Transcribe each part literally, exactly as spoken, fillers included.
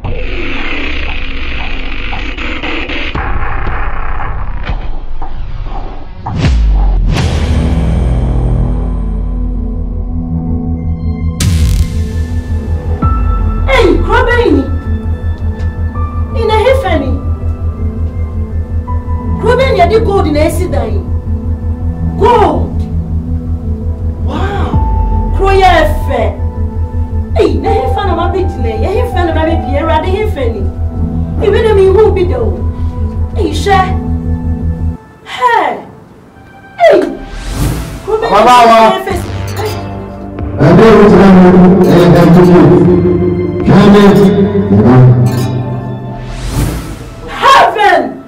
Gold in A C dying. Gold. Wow. Croya fair. Hey, na he fan of my bit lay. He fan of my baby. He rather he fanny. Even if he won't be though. Hey, share. Hey. Hey. Mama. And they will tell to you. Can it? Heaven.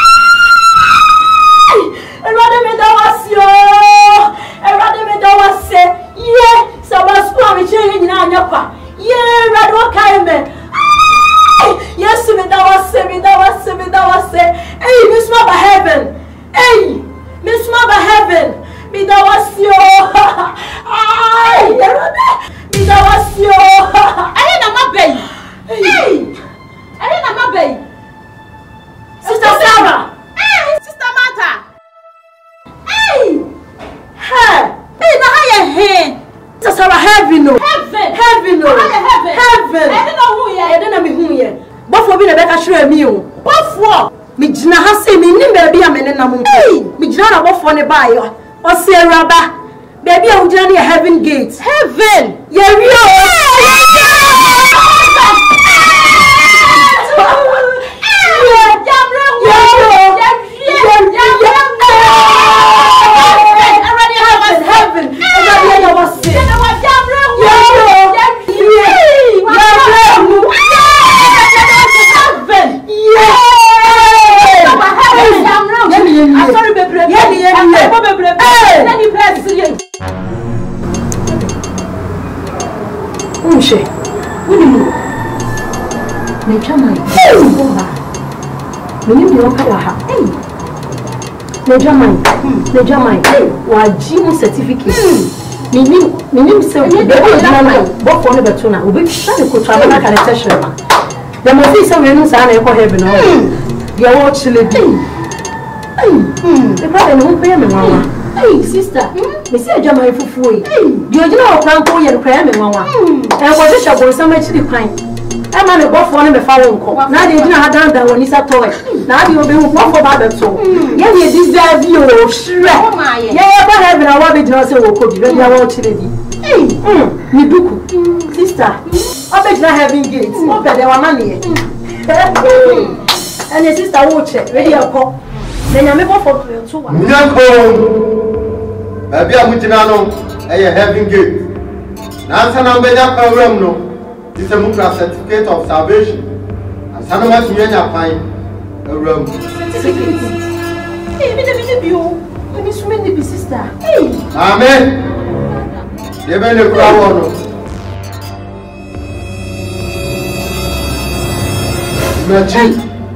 Yeah, red what kind man. Yes, me that was say, me that was say, me that was say. Hey, Miss Mama Heaven. Hey, Miss Mama Heaven. Me that was yo. Ay, me that was yo. I ain't my baby. Hey, I ain't my baby. Sister Sarah. Hey, Sister Martha. Hey, hey, hey, now how you here? Sister Sarah, heaven, no. Heaven, heaven, no. Heaven, heaven. I don't know who you are. I don't know me who you are. But for me, the better show me you. But for me, Jina has said me, ni baby, I'm in a moon. Me Jina, what for the buyer? Or say, Rabba, baby, I'm journey a heaven gate. Heaven, yeah, we the German, why Jim certificate? Meaning, meaning, so they will not both on the Batuna, which Sunday could travel like an attention. There must be some reasons I never have been. You are watching the the brother won't pay me, Mama. Hey, sister, Mister German for free. You know, Grandpa, you're cramming, Mama. And what is your boy so much to the pine? I'm on a buff one of the phone call. Now they didn't have done that when he's a toy. Now you'll be one for that so. Yeah, you deserve you, sure. Yeah, but having a wabbit house will cook you. You're watching it. Hey, Nibuku, sister, I bet not having gates. Not that there were money. And your sister watch it. Ready a call. Then I'm able for two. Maybe I'm with Nano, and you're having gates. Now, I'm better program no. This is a Mukra certificate of salvation. And some of us in your pine a room. Certificate. Hey, me the video. Let me swim the sister. Hey. Amen. They been a crowd. Imagine.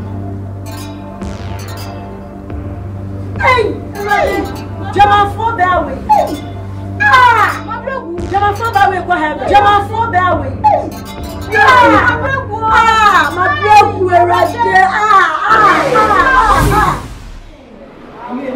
Hey. Hey. Jama for that way. Ah. Jama for that way. Go ahead. Jama for that way. Ah, ah, my blood were right there. Ah, ah, ah, ah. Under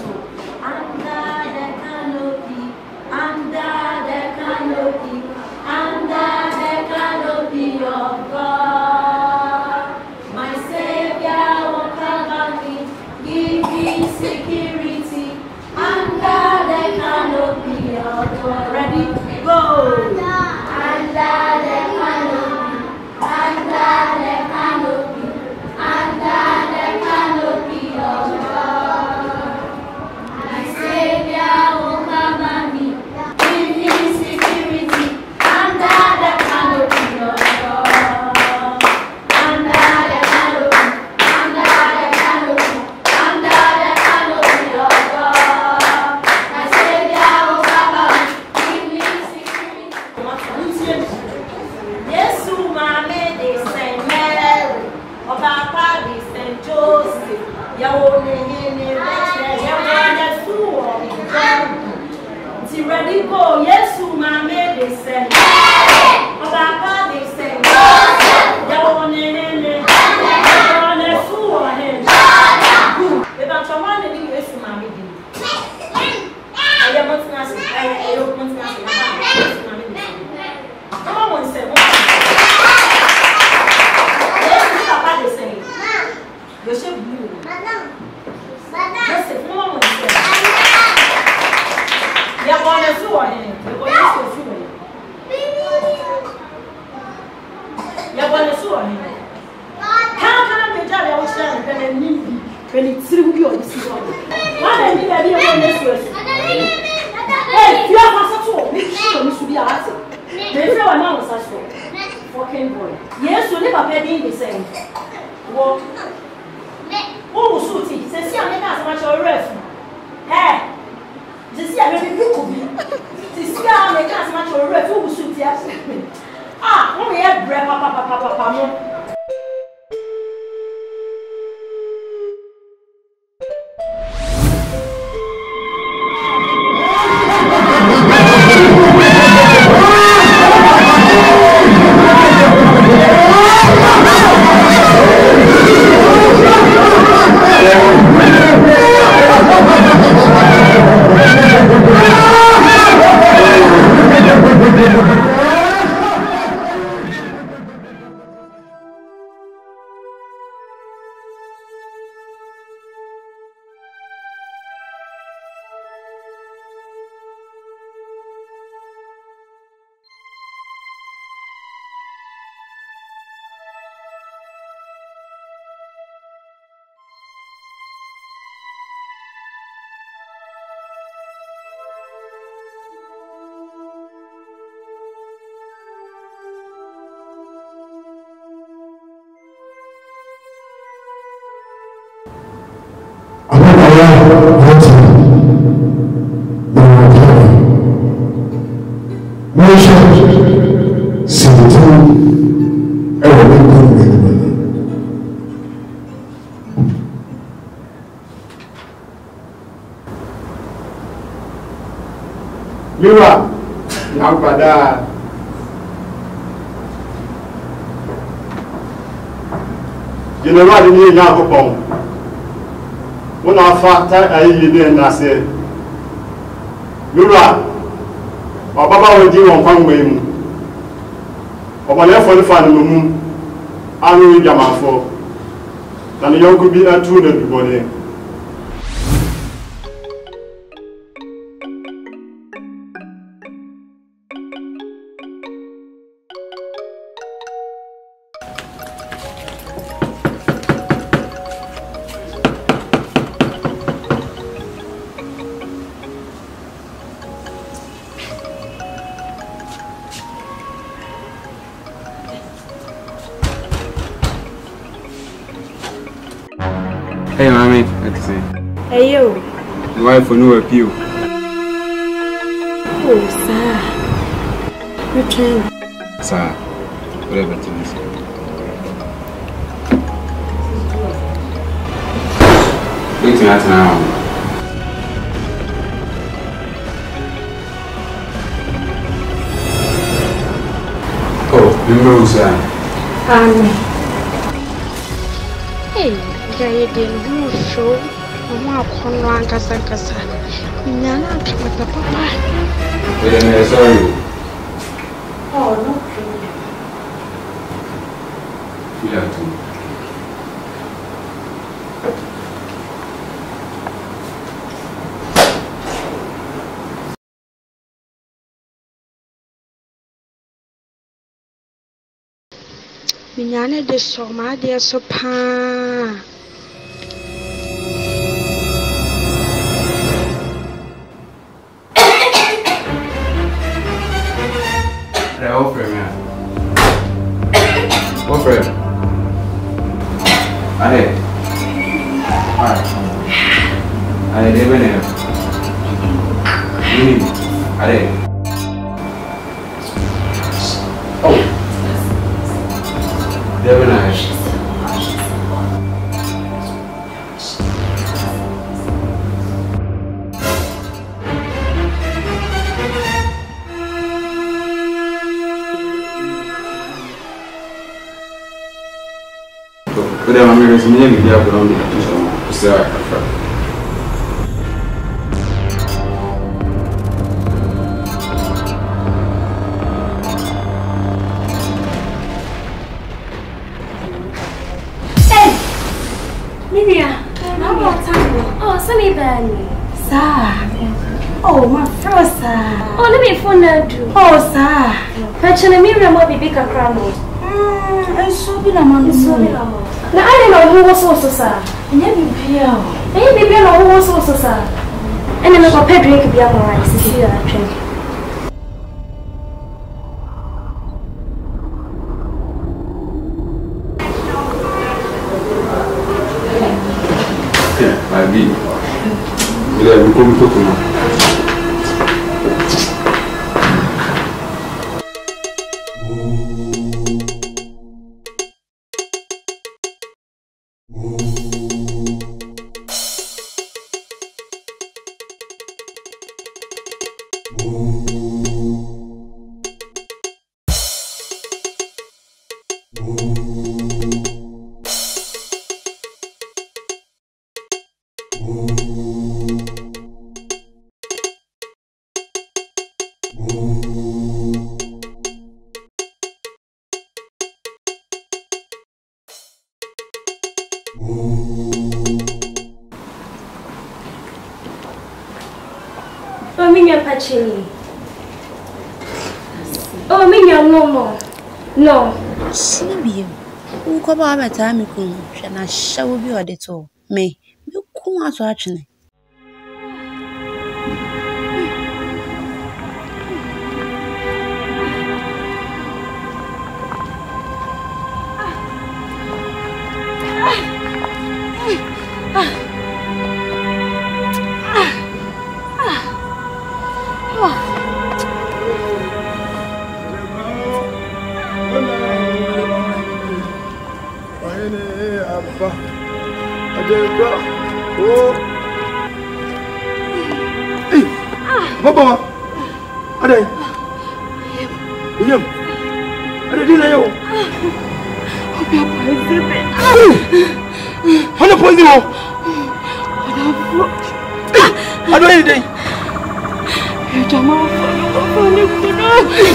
the canopy, under the canopy, under the canopy of God, my Savior will cover me, give me security. Under the canopy of God, ready, go. Under the canopy. Under the canopy, under the canopy of God, my Savior will cover me, give me security. Under the canopy of God, under the canopy, under the canopy, under the canopy of God, my Savior will cover me, give me security. Yes, Mama, they say Mary, or Papa, they say Joseph. You only in the rich, you want a fool. Ready go, yes, Mama, they say Mary, or Papa, they say Joseph. You only on. Can't come and tell you what's done and need me when it's through your decision. Why don't you have your this? Hey, you have a sort of mission to be asked. There's no amount of such fucking boy. Yes, you never paid in the same. What? Oh, Suti, says, see, I make as much a ref. Hey, just see, I make you could be. See, I make as much a ref. Oh, Suti, ah, only a breath, papa, papa, papa. Mira, now pada. General ni na ko pon. Wona fa ta ayi ni na se. Mira. Baba ba we di won kwan we mu. Oba le fo ni fa ni mu. Anu jama fo. Na ni yonku bi atu na bi bole. Hey, mommy, let's see. Hey, yo. Your wife will know appeal. Oh, sir. Return. Sir, whatever it is. Wait till that now. Oh, remember who said? Amen. Hey. I didn't show a corner Casa Casa. Nana, with the papa. Wait a minute, sorry. Oh, no. You have to. Minyane de Soma de Sopa. Offer him. Offer him. Aye. Aye. Aye, they went here. Really? Aye. Oh. They went here. But I'm going to be able to do it. So, hey, Miriam, how about time? Oh, Sammy Benny. Sir. Oh, my friend, sir. Oh, let me phone her. Oh, sir. But Miriam will be big a crown. Hmm. enso bi na man enso bi na man na ai na wo so so sa nya bibia o eh bibia na wo so so sa ene me ko pɛ drink bia mo ai sisi ya twɛn My B. Bila buku buku tu mah. Oh, minha pachini. Oh, minha no no. No. Sibi. U ko ba ba ta mi kun. Hwe na hyew bi ode to. Me, me kun aso atwene. Baba, ada ni. William, ada di mana yo? Obi apa izebe? Mana pozi mo? Ada ni deh. Jamaa fa ni kuna.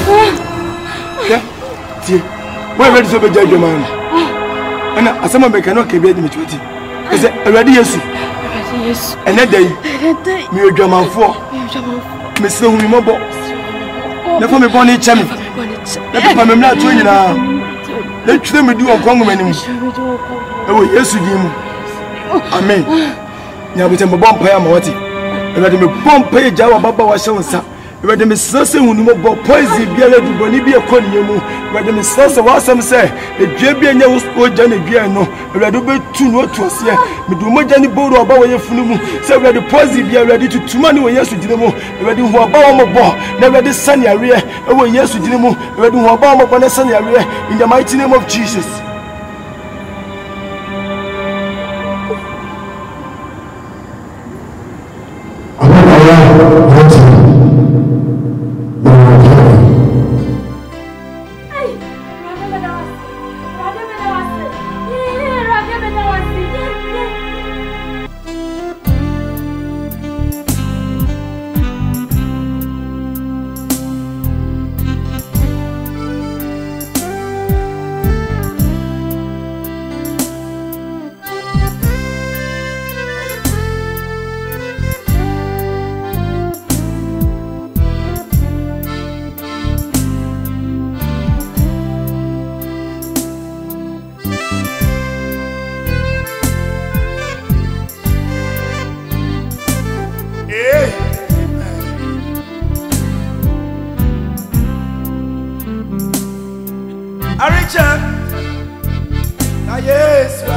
Ya, ti. Why ready to be judge man? Ana asama be kanu ke be di michuti. Ese Awurade Yesu. Awurade Yesu. Ene dai. Ene dai. Mi odwamanfo. Mi odwamanfo. Mesre hu mi mobo. Na fa me boni chami. Na papa me mla to nyina. Na twire me di won kwangu manim. Ewo Yesu di mu. Amen. Nya bo tembo bompa ya ma wati. Ewade me bompa ya jawa baba wa hye wonsa. Ewade me sase hu ni mobo poison biara du boni bi ekoni mu. Ewade me sase wa asem se edua bi anya wo ja na dua no. Ewade be tu no to ase. Me du mo ja ni boru oba wo ye funu mu. Se ewade poison biara di tutuma ni wo Yesu di mu. Ewade hu oba wo mobo. Na ewade sane are ewo Yesu di mu. Ewade hu oba wo mobo na sane are in the mighty name of Jesus.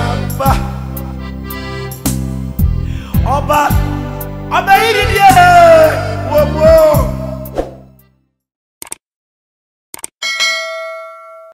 Oba, Oba,